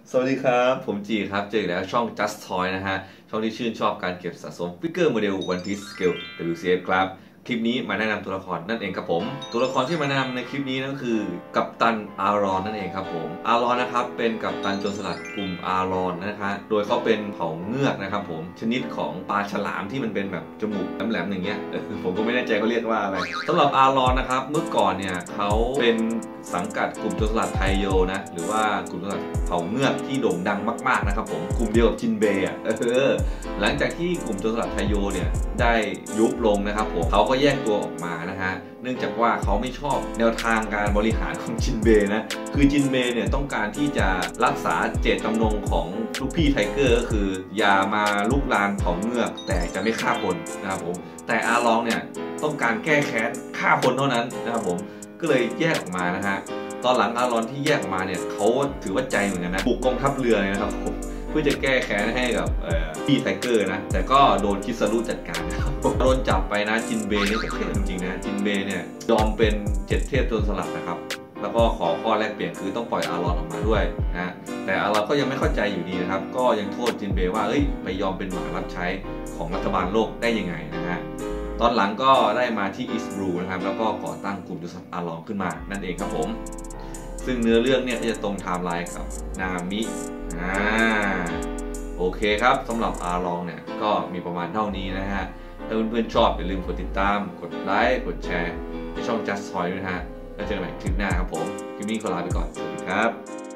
สวัสดีครับผมจีครับเจออีกแล้วช่อง Just Toy นะฮะช่องที่ชื่นชอบการเก็บสะสมฟิกเกอร์โมเดล One Piece Scale WCF ครับคลิปนี้มาแนะนำตัวละครนั่นเองครับผมตัวละครที่มาแนะนำในคลิปนี้นั่นคือกัปตันอารอนนั่นเองครับผมอารอนนะครับเป็นกัปตันโจรสลัดกลุ่มอารอนนะฮะโดยเขาเป็นเผ่าเงือกนะครับผมชนิดของปลาฉลามที่มันเป็นแบบจมูกแหลมๆอย่างเงี้ยผมก็ไม่แน่ใจเขาเรียกว่าอะไรสำหรับอารอนนะครับเมื่อก่อนเนี่ยเขาเป็นสังกัดกลุ่มโจรสลัดไทโยนะหรือว่ากลุ่มโจรสลัดเผ่าเงือกที่โด่งดังมากๆนะครับผมกลุ่มเดียวกับจินเบย์หลังจากที่กลุ่มโจรสลัดไทโยเนี่ยได้ยุบลงนะครับผมเขาก็แยกตัวออกมานะฮะเนื่องจากว่าเขาไม่ชอบแนวทางการบริหารของจินเบย์นะคือจินเบย์เนี่ยต้องการที่จะรักษาเจตจำนงของลูกพี่ไทเกอร์ก็คืออย่ามาลุกลานเผ่าเงือกแต่จะไม่ฆ่าคนนะครับผมแต่อาลองเนี่ยต้องการแก้แค้นฆ่าคนเท่านั้นนะครับผมก็เลยแยกออกมานะฮะตอนหลังอารอนที่แยกออกมาเนี่ยเขาถือว่าใจเหมือนกันนะบุกกองทัพเรือเลยนะครับผมเพื่อจะแก้แค้นให้กับพี่ไทเกอร์นะแต่ก็โดนคิสรุจัดการนะครับโดนจับไปนะจินเบย์นี่ก็เท่จริงๆนะจินเบย์เนี่ยยอมเป็น7 เทพโจรสลัดนะครับแล้วก็ขอข้อแลกเปลี่ยนคือต้องปล่อยอารอนออกมาด้วยนะแต่อารอนก็ยังไม่เข้าใจอยู่ดีนะครับก็ยังโทษจินเบย์ว่าไปยอมเป็นหมารับใช้ของรัฐบาลโลกได้ยังไงนะฮะตอนหลังก็ได้มาที่อีสต์บลูนะครับแล้วก็ก่อตั้งกลุ่มโจรสลัดอารอนขึ้นมานั่นเองครับผมซึ่งเนื้อเรื่องเนี่ยจะตรงไทม์ไลน์กับนามิโอเคครับสำหรับอารองเนี่ยก็มีประมาณเท่านี้นะฮะถ้าเพื่อนๆชอบอย่าลืมกดติดตามกดไลค์กดแชร์ในช่อง Just Toy ด้วยนะฮะแล้วเจอกันใหม่คลิปหน้าครับผมคลิปนี้ขอลาไปก่อนสวัสดีครับ